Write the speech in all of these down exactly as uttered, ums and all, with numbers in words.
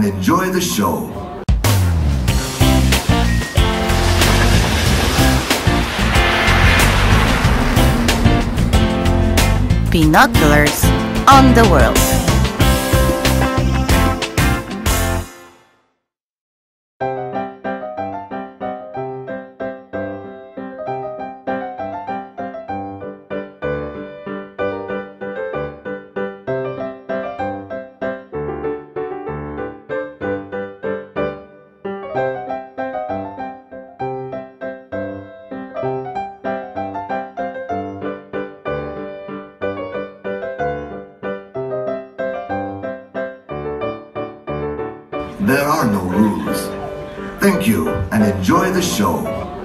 enjoy the show. Binoculars on the world. There are no rules. Thank you, and enjoy the show.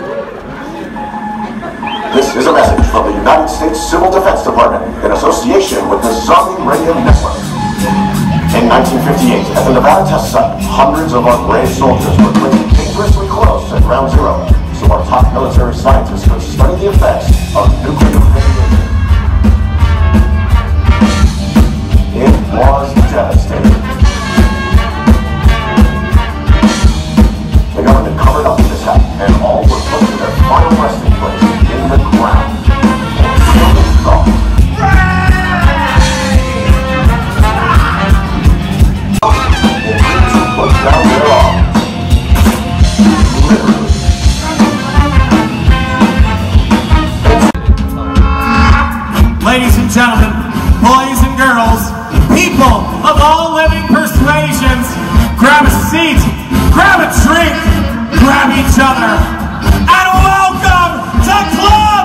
This is a message from the United States Civil Defense Department in association with the Zombie Radio Network. In nineteen fifty-eight, at the Nevada test site, hundreds of our brave soldiers were put dangerously close to ground zero, so our top military scientists could study the effects of nuclear radiation. It was devastating. The government covered up the mishap, and all were put to their final resting place in the ground. And so they thought. They agreed to put down their arms. Literally. Ladies and gentlemen, boys and girls, people of all living persuasions, grab a seat, grab a drink, grab each other, and welcome to Club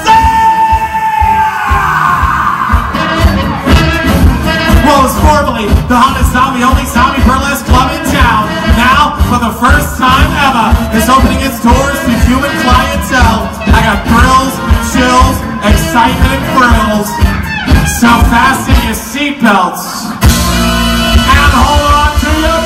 What was formerly the hottest zombie-only zombie burlesque club in town, now, for the first time ever, is opening its doors to human clientele. I got thrills, chills, excitement, and thrills. So fasten your seatbelts and hold on to your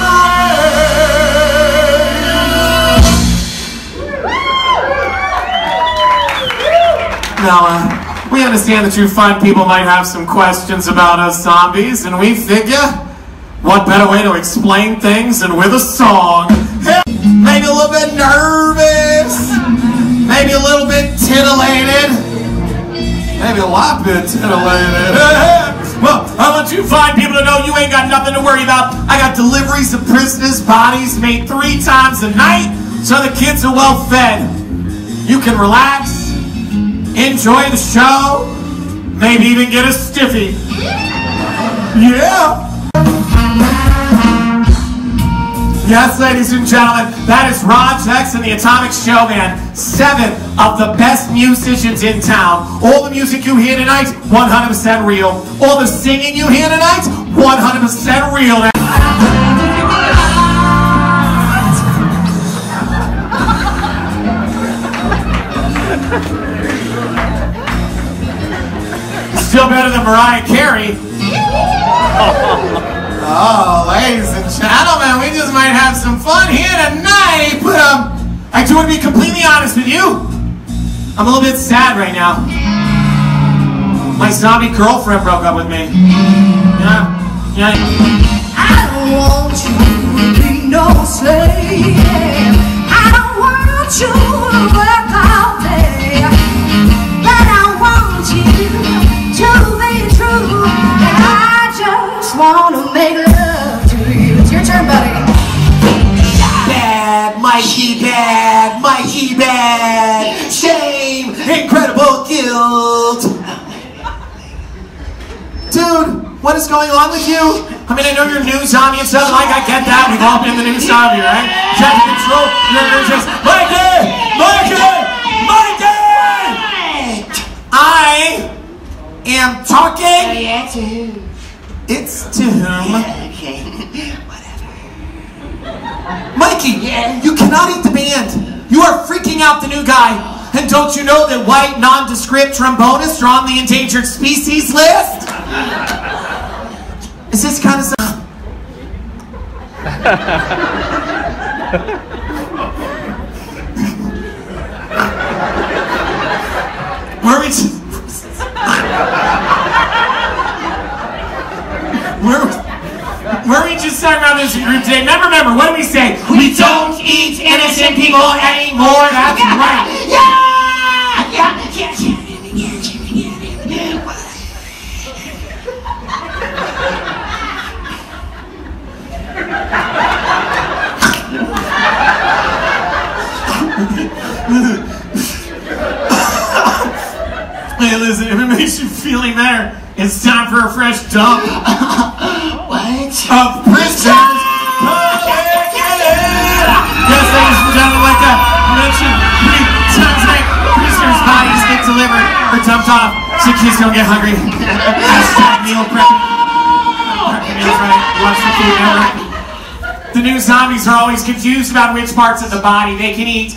brains. Now, uh, we understand that you fine people might have some questions about us zombies, and we figure, what better way to explain things than with a song? Maybe a little bit nervous, maybe a little bit titillated, maybe a lot bit titillated. Well, I want you fine people to know you ain't got nothing to worry about. I got deliveries of prisoners' bodies made three times a night, so the kids are well fed. You can relax, enjoy the show, maybe even get a stiffy. Yeah. Yes, ladies and gentlemen, that is Raj X and the Atomic Showman. Seven of the best musicians in town. All the music you hear tonight, one hundred percent real. All the singing you hear tonight, one hundred percent real. Still better than Mariah Carey. Oh, ladies and gentlemen, we just might have some fun here tonight. But um, I do want to be completely honest with you. I'm a little bit sad right now. My zombie girlfriend broke up with me. Yeah, yeah. I don't want you to be no slave. I don't want you to work all day. But I want you to be true. And I just want to make love to you. It's your turn, buddy. Bad, Mikey, bad, Mikey, bad. Shame, incredible guilt. Dude, what is going on with you? I mean, I know you're new zombie and stuff, like, I get that. We've all been the new zombie, right? Trying to control your energies. Mikey! Mikey! Mikey! I am talking. Oh, yeah, to who? It's to whom? Yeah, okay. Whatever. Mikey, Yeah. you cannot eat the band. You are freaking out the new guy. And don't you know that white nondescript trombonists are on the endangered species list? Is this kind of stuff? Were we just... Were, were we just talking about this group today. Remember, remember, what do we say? We don't eat innocent people anymore. That's right. Yeah! Yeah! Hey, listen, if it makes you feel any better, it's time for a fresh dump. What? Of prisoners. Yes, ladies and gentlemen, like I mentioned three times tonight, prisoners' bodies get delivered or dumped off so kids don't get hungry. Hashtag meal prep. Meals, right? Watch the food network. The new zombies are always confused about which parts of the body they can eat.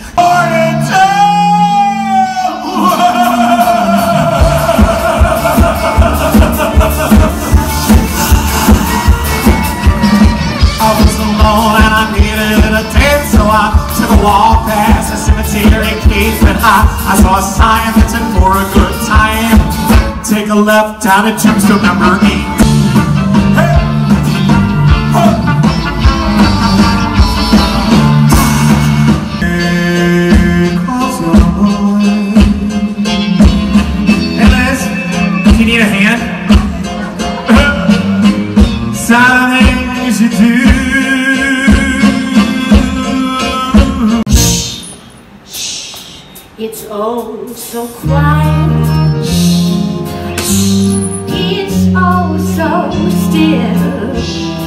I was alone and I needed a dance, so I took a walk past a cemetery gate, and I, I saw a sign that said for a good time, take a left down at tombstone number eight. Hey! Oh! Hey Liz, do you need a hand? Silent things you do. It's oh so quiet. It's oh so still.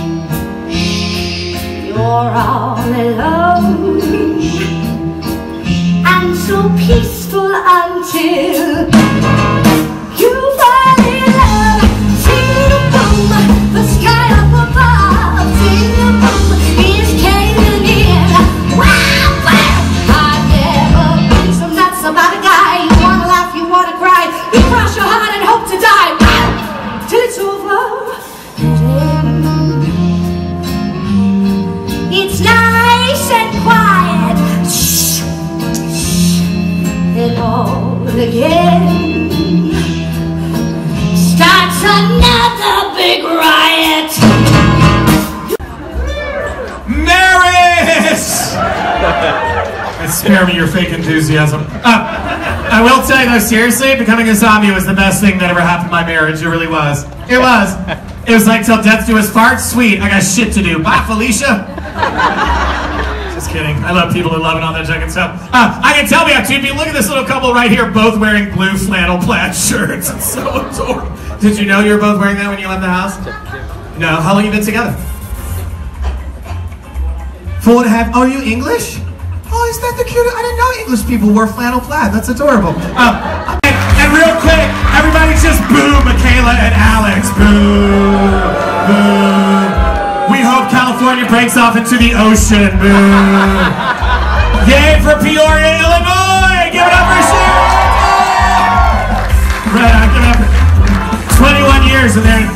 You're all alone and so peaceful until you fall in love. See the boom, the sky up above. See the boom is caving in. Wow, wow. I've never been so nuts about a guy. You wanna laugh, you wanna cry, you cross your heart and hope to die. Wow, till it's over. It's nice and quiet. Shh, shh, and all again starts another big riot. Maris! And spare me your fake enthusiasm. Uh, I will tell you though, seriously, becoming a zombie was the best thing that ever happened to my marriage. It really was. It was. It was like till death do us part. Sweet, I got shit to do. Bye, Felicia. Just kidding. I love people who love it on their jacket stuff. Uh, I can tell we have two people. Look at this little couple right here, both wearing blue flannel plaid shirts. It's so adorable. Did you know you were both wearing that when you left the house? No. How long have you been together? Four and a half. Oh, are you English? Oh, is that the cutest? I didn't know English people wore flannel plaid. That's adorable. Uh, and, and real quick, everybody just boo Michaela and Alex. Boo. Boo. We hope California breaks off into the ocean. Boo. Yay for Peoria, Illinois. Give it up for Sharon. Right, I give it up for twenty-one years and then.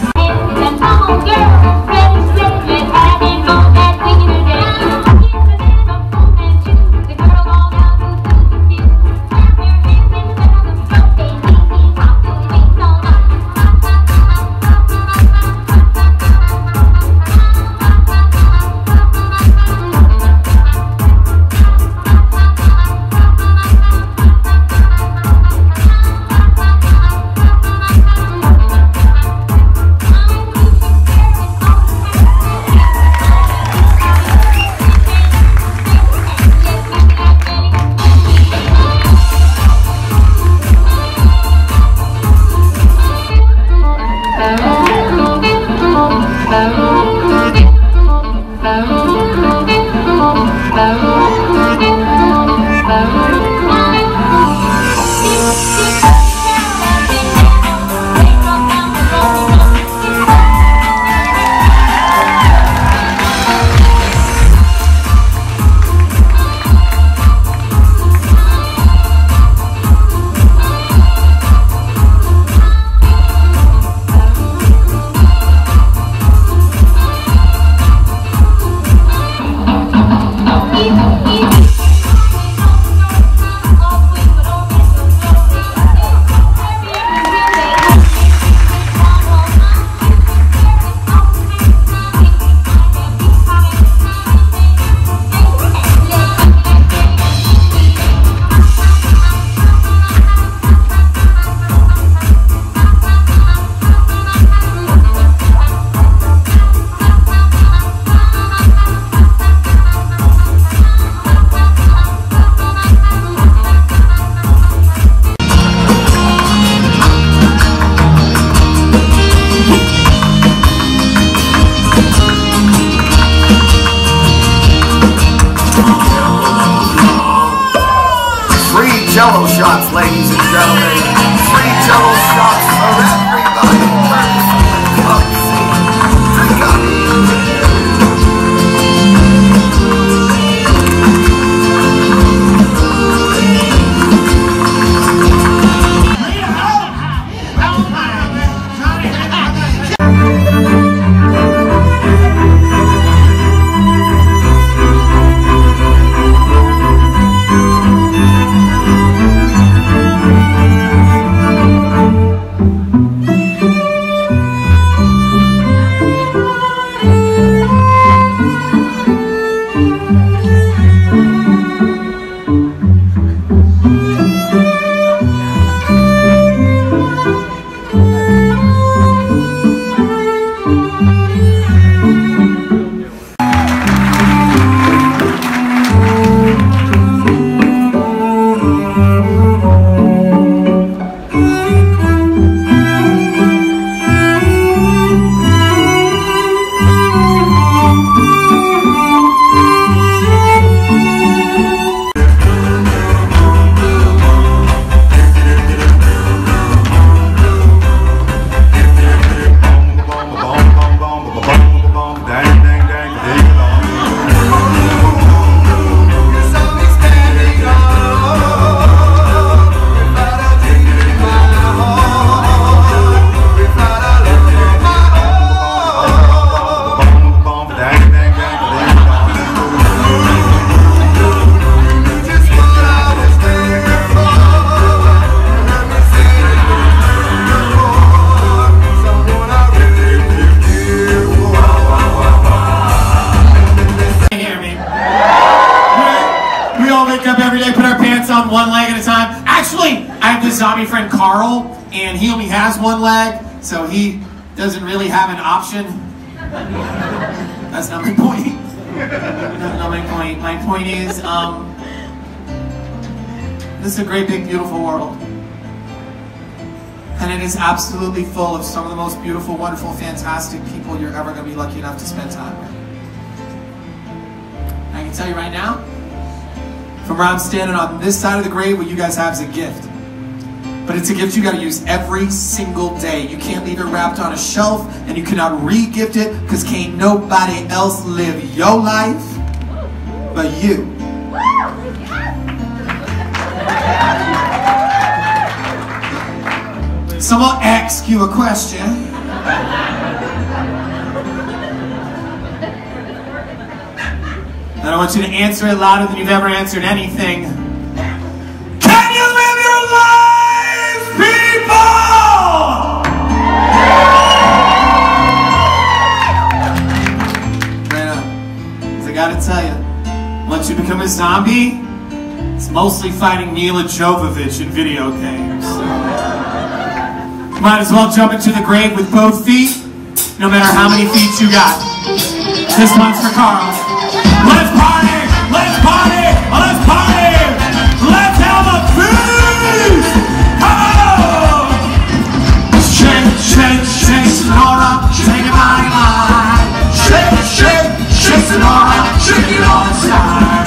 zombie friend Carl, and he only has one leg, so he doesn't really have an option. That's not my point. That's not my point. My point is, um, this is a great, big, beautiful world. And it is absolutely full of some of the most beautiful, wonderful, fantastic people you're ever going to be lucky enough to spend time with. And I can tell you right now, from where I'm standing on this side of the grave, what you guys have is a gift. But it's a gift you got to use every single day. You can't leave it wrapped on a shelf, and you cannot re-gift it, because can't nobody else live your life but you. So I'm gonna ask you a question. And I want you to answer it louder than you've ever answered anything. Can you live your life, people? Right up. Because I gotta tell you, once you become a zombie, it's mostly fighting Mila Jovovich in video games. Might as well jump into the grave with both feet, no matter how many feet you got. This one's for Carl. Let's party! Let's party! Let's party! Let's have a feast! Come on! Shake, shake, shake, Sonora, shake it, body, body. Shake, shake, shake, Sonora, shake it all inside.